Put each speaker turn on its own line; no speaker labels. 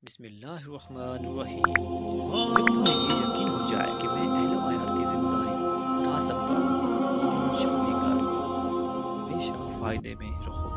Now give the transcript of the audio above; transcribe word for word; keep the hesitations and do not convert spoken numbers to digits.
बिस्मिल्लाहिर्रहमानिर्रहीम। जब तुम्हें ये यकीन हो जाए कि मैं अहलो हयात की जिम्मेदारी उठा सकता हूँ, तो इन शादी का हमेशा फायदे में रहो।